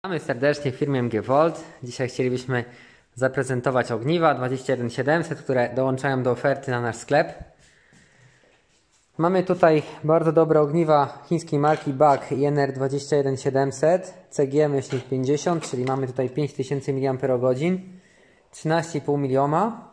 Witamy serdecznie w firmie MG Volt. Dzisiaj chcielibyśmy zaprezentować ogniwa 21700, które dołączają do oferty na nasz sklep. Mamy tutaj bardzo dobre ogniwa chińskiej marki BAK INR 21700 CG-50, czyli mamy tutaj 5000 mAh, 13,5 milioma.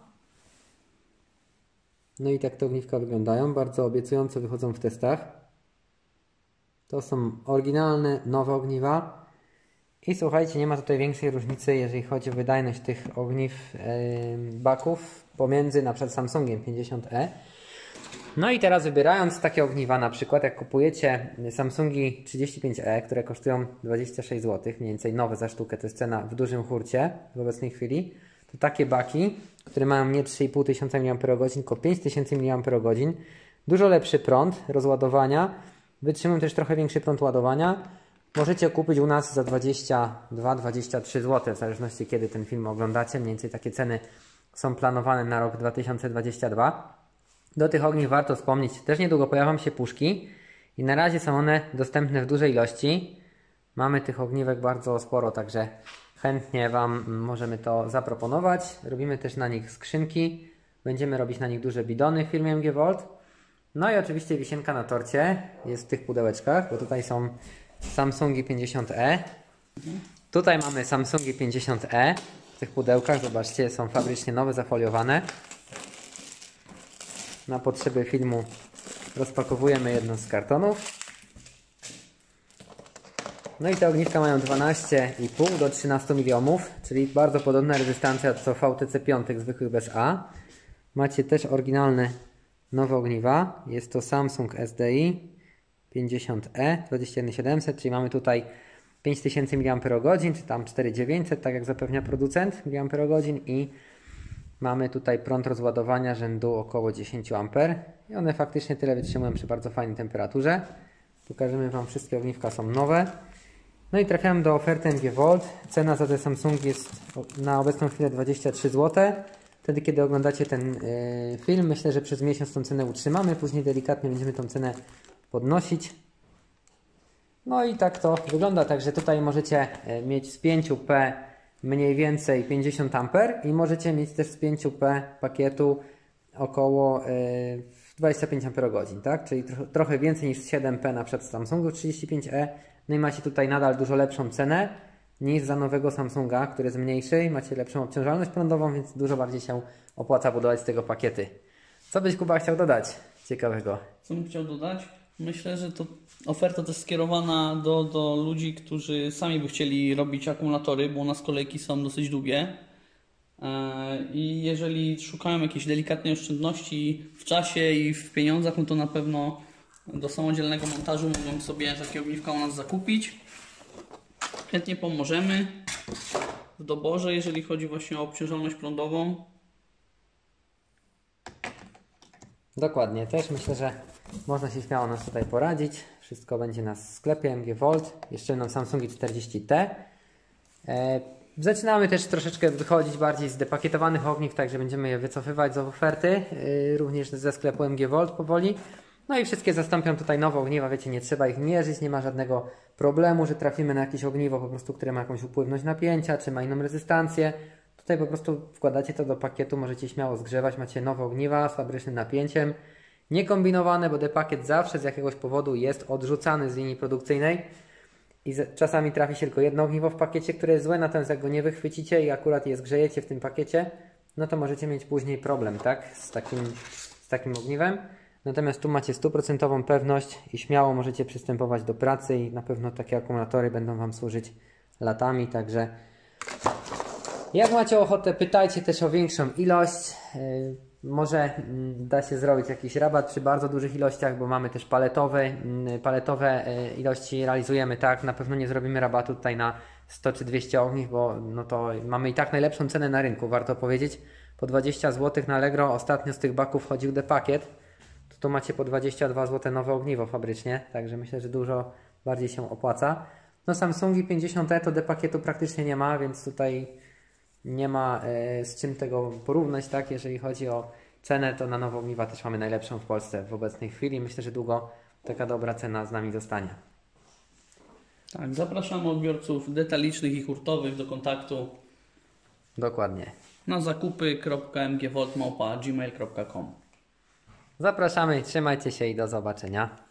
No i tak te ogniwka wyglądają, bardzo obiecująco wychodzą w testach. To są oryginalne, nowe ogniwa. I słuchajcie, nie ma tutaj większej różnicy, jeżeli chodzi o wydajność tych ogniw baków pomiędzy na przykład Samsungiem 50e. No i teraz wybierając takie ogniwa, na przykład jak kupujecie Samsungi 35e, które kosztują 26 zł, mniej więcej nowe za sztukę, to jest cena w dużym hurcie w obecnej chwili, to takie baki, które mają nie 3500 mAh, tylko 5000 mAh, dużo lepszy prąd rozładowania, wytrzymują też trochę większy prąd ładowania. Możecie kupić u nas za 22-23 zł, w zależności kiedy ten film oglądacie. Mniej więcej takie ceny są planowane na rok 2022. Do tych ogniw warto wspomnieć, też niedługo pojawią się puszki i na razie są one dostępne w dużej ilości. Mamy tych ogniwek bardzo sporo, także chętnie Wam możemy to zaproponować. Robimy też na nich skrzynki, będziemy robić na nich duże bidony w firmie MG Volt. No i oczywiście wisienka na torcie jest w tych pudełeczkach, bo tutaj są Samsungi 50e. Tutaj mamy Samsungi 50e. W tych pudełkach, zobaczcie, są fabrycznie nowe, zafoliowane. Na potrzeby filmu rozpakowujemy jedno z kartonów. No i te ogniwka mają 12,5 do 13 miliomów, czyli bardzo podobna rezystancja co VTC 5 zwykłych bez A. Macie też oryginalne nowe ogniwa. Jest to Samsung SDI 50e 21700, czyli mamy tutaj 5000 mAh, czy tam 4900, tak jak zapewnia producent mAh, i mamy tutaj prąd rozładowania rzędu około 10 A i one faktycznie tyle wytrzymują przy bardzo fajnej temperaturze. Pokażemy Wam, wszystkie ogniwka są nowe. No i trafiamy do oferty MG Volt. Cena za te Samsungi jest na obecną chwilę 23 zł. Wtedy, kiedy oglądacie ten film, myślę, że przez miesiąc tą cenę utrzymamy, później delikatnie będziemy tą cenę podnosić. No i tak to wygląda, także tutaj możecie mieć z 5P mniej więcej 50 A i możecie mieć też z 5P pakietu około 25 Ah, tak? Czyli trochę więcej niż z 7P na przykład z Samsungu 35e. No i macie tutaj nadal dużo lepszą cenę niż za nowego Samsunga, który jest mniejszy i macie lepszą obciążalność prądową, więc dużo bardziej się opłaca budować z tego pakiety. Co byś, Kuba, chciał dodać ciekawego? Co bym chciał dodać? Myślę, że to oferta też skierowana do ludzi, którzy sami by chcieli robić akumulatory, bo u nas kolejki są dosyć długie. I jeżeli szukają jakiejś delikatnej oszczędności w czasie i w pieniądzach, no to na pewno do samodzielnego montażu mogą sobie takie ogniwka u nas zakupić. Chętnie pomożemy w doborze, jeżeli chodzi właśnie o obciążalność prądową. Dokładnie, też myślę, że można się śmiało nas tutaj poradzić. Wszystko będzie na sklepie MG Volt. Jeszcze będą Samsungi 40T. Zaczynamy też troszeczkę wychodzić bardziej z depakietowanych ogniw, także będziemy je wycofywać z oferty, również ze sklepu MG Volt powoli. No i wszystkie zastąpią tutaj nowe ogniwa, wiecie, nie trzeba ich mierzyć, nie ma żadnego problemu, że trafimy na jakieś ogniwo po prostu, które ma jakąś upływność napięcia, czy ma inną rezystancję. Tutaj po prostu wkładacie to do pakietu, możecie śmiało zgrzewać, macie nowe ogniwa z fabrycznym napięciem. Niekombinowane, bo depakiet zawsze z jakiegoś powodu jest odrzucany z linii produkcyjnej i czasami trafi się tylko jedno ogniwo w pakiecie, które jest złe, natomiast jak go nie wychwycicie i akurat je zgrzejecie w tym pakiecie, no to możecie mieć później problem, tak, z takim ogniwem. Natomiast tu macie 100% pewność i śmiało możecie przystępować do pracy i na pewno takie akumulatory będą Wam służyć latami, także jak macie ochotę, pytajcie też o większą ilość. Może da się zrobić jakiś rabat przy bardzo dużych ilościach, bo mamy też paletowe ilości realizujemy, tak. Na pewno nie zrobimy rabatu tutaj na 100 czy 200 ogniw, bo no to mamy i tak najlepszą cenę na rynku, warto powiedzieć. Po 20 zł na Allegro ostatnio z tych baków chodził depakiet. Tu macie po 22 zł nowe ogniwo fabrycznie, także myślę, że dużo bardziej się opłaca. No Samsungi 50e to depakietu praktycznie nie ma, więc tutaj nie ma z czym tego porównać, tak? Jeżeli chodzi o cenę, to na nowe ogniwa też mamy najlepszą w Polsce w obecnej chwili. Myślę, że długo taka dobra cena z nami zostanie. Tak, zapraszamy odbiorców detalicznych i hurtowych do kontaktu Dokładnie. na zakupy.mgvolt@gmail.com. Zapraszamy, trzymajcie się i do zobaczenia.